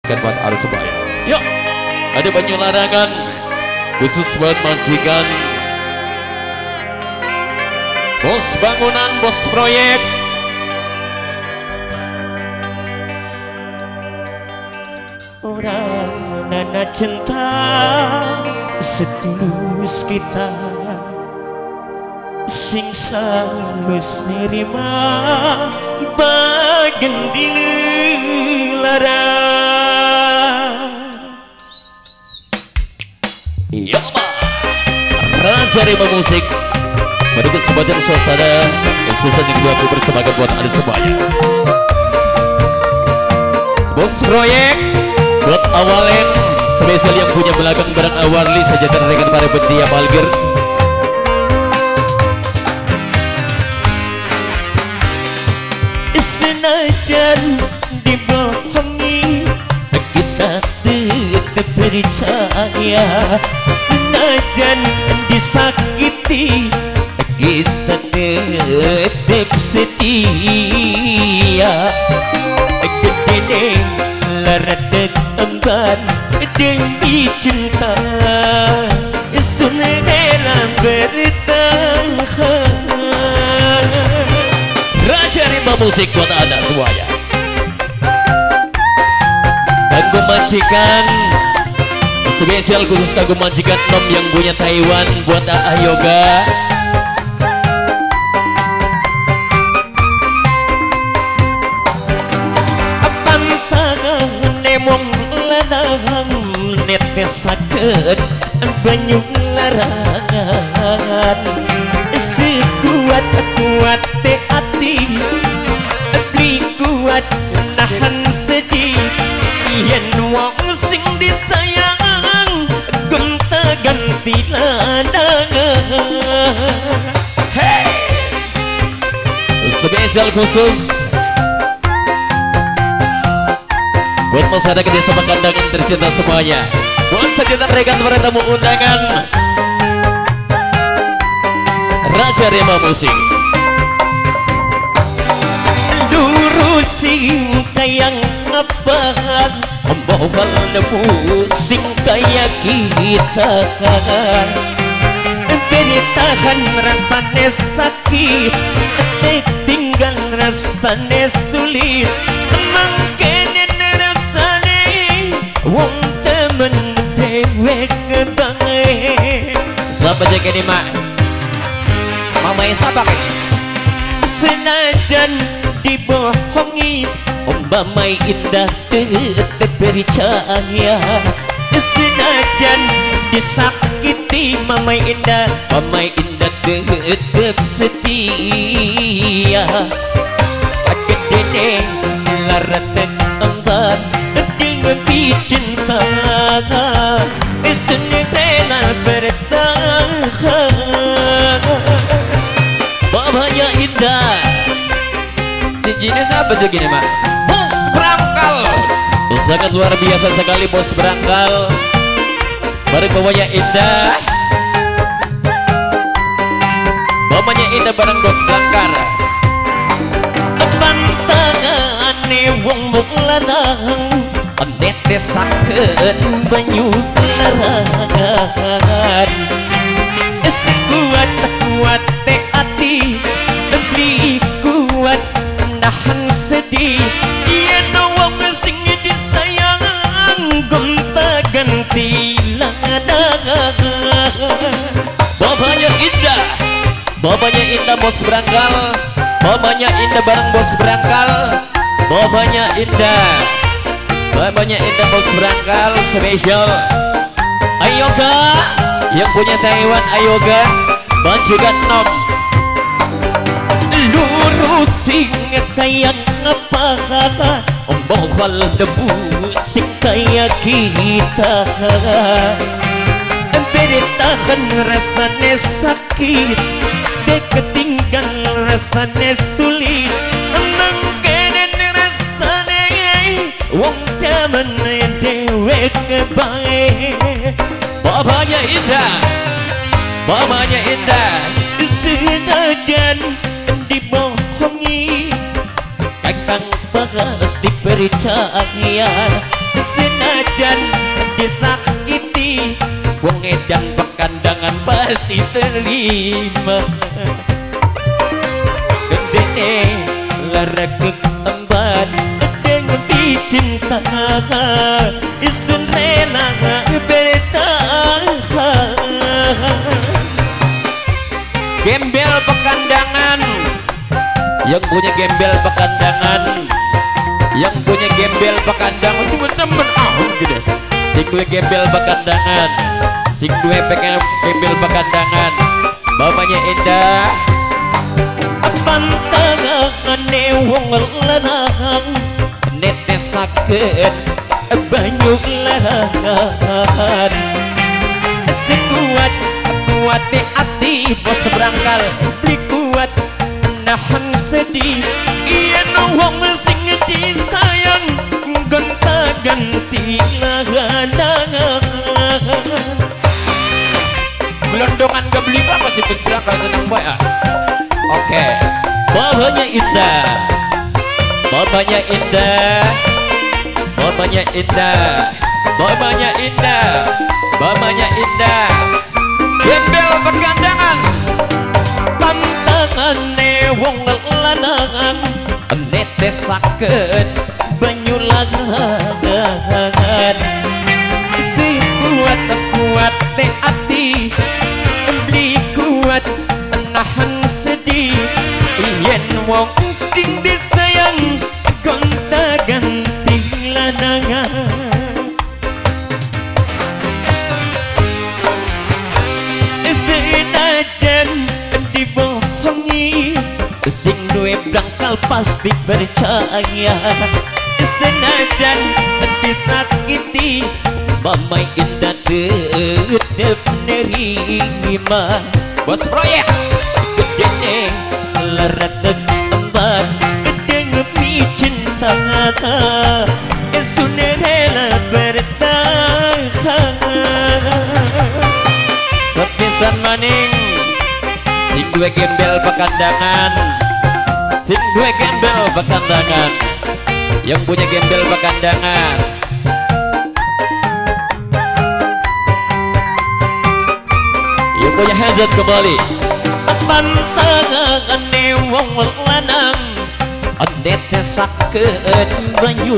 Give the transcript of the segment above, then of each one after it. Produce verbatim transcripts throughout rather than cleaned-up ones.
Buat arus semuanya. Yuk, ada banyak larangan khusus buat majikan, bos bangunan, bos proyek. Orang nana cinta setulus kita, sing salus nerima bagian dilarang. Iya Pak, Raja Rima Musik pada kesempatan suasana season yang dua bersemangat buat ada semuanya. Bos proyek buat awalin spesial yang punya belakang barang awali saja dengan para pendia Malger. Senajan dibohongi kita tetap percaya, senajan disakiti kita tetap setia. Gedeng larat emban demi cinta sundalam bertahan. Raja Rima Musik buat anda semuanya. Kagum majikan spesial khusus kagum majikan Nom yang punya Taiwan buat A A Yoga. Pantangan nemong lanang netesakeun banyu larangan, sekuat kuat te ati beli kuat nahan sedih. Yen wong sing disayang gonta ganti lanangan. Hey, spesial khusus buat masyarakat desa Pekandangan tercinta semuanya, buat sekitar rekan para tamu undangan Raja Rima Musik. Lurusin kayang apaan membawa musik kayak kita, beritahan rasanya sakit, tinggal rasanya sulit, mangkene rasanya wong temen dewek baik. Siapa jaga ini mak? Mama yang sabar. Senajan dibohongi umpamai indah tetap percaya, senajan disakiti mamai indah mamai indah tetap setia. Gedeng larat emban dengan cinta sundalam bertahan. Babanya indah. Si jenis apa tuh gini mak? Bos berangkal. Sangat luar biasa sekali bos berangkal. Bareng bawahnya indah. Babanya indah bareng bos berangkal. Pantangane wong mung lanang netesakeun banyu larangan, sekuat kuat te ati beli kuat nahan sedih. Yen wong sing disayang gonta ganti lanangan. Babanya indah. Babanya indah bos berangkal. Babanya indah bareng bos berangkal. Babanya indah. Babanya indah bos berangkal spesial Ayoga yang punya Taiwan Ayoga majikan Nom. Lurusin kayak apa ombal debu sing kayak kita, beritahan rasanya sakit, ketinggal rasanya sulit, mangkene rasanya wong temen dewek baik. Babanya indah. Babanya indah. Senajan dibohongi kakang bahas dipercaya, disakiti, wong edan pekandangan pasti terima. Gendene lara keempat dengan dicinta, isun rela bertahan. Gembel pekandangan, yang punya gembel pekandangan, yang punya gembel pekandangan temen-temen ah gitu. Sing duwe gembel pekandangan, sing duwe gembel pekandangan, bapaknya Indah. Pantangane wong lanang netesaken banyu lahan. Sing kuat kuat di hati bos berangkal, beli kuat nahan sedih. Iya wong sing disayang gonta ganti lahanangan. Gelondongan gak beli apa sih berangkal tenang boy ah. Oke, bapaknya Indah, bapaknya Indah, bapaknya Indah, bapaknya Indah, bapaknya Indah. Gembel pegandangan, pantangane wong lanang netesaken banyu lahan. Si kuat kuat te ati, beli kuat nahan sedih. Yen wong sing disayang gonta ganti lanangan. Senajan dibohongi, sing duwe brangkal pasti percaya. Senajan disakiti, Mamai Indah tetep nerima. Bos proyek gedene lara keempat dengan cinta, sudah rela bertahan. Sepisan maning sing duwe gembel pekandangan, sing duwe gembel pekandangan, yang punya gembel pekandangan. Yang punya hajat kembali. Pantangane wong lanang netesaken banyu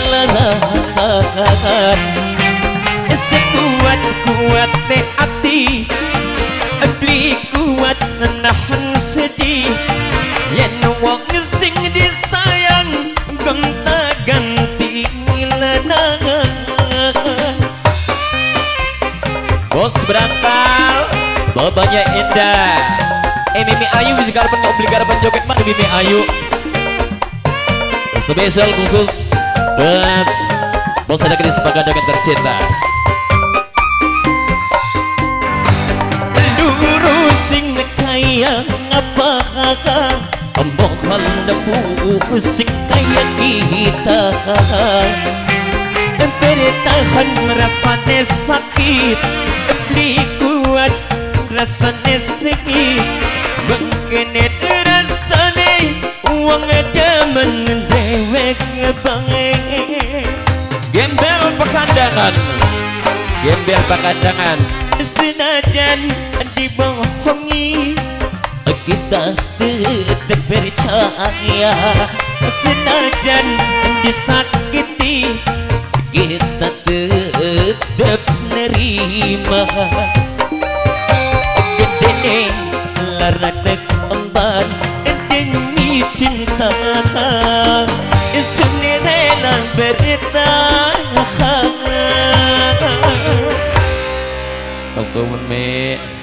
lahan. Sekuat kuat te ati, beli kuat nahan sedih. Yen wong sing disayang gonta ganti lanangan. Bos berangkal, bapaknya Indah. Eh Mimi Ayu juga pen obligar penjoget mah Mimi Ayu. Spesial khusus buat bos ada kedis pegandangan tercinta. Dulu sing kaya apa pembohong lembu sing kaya kita. Bertahan rasanya sakit, beli kuat rasanya sakit. Bengkenet rasanya uang demen dewek banget. Gembel pekandangan, gembel pekandangan. Senajan dibohongi, kita tetap percaya. Senajan disakiti, kita tetap nerima. Gedene lara keempat demi cinta, sudah rela bertahan. Kasumun me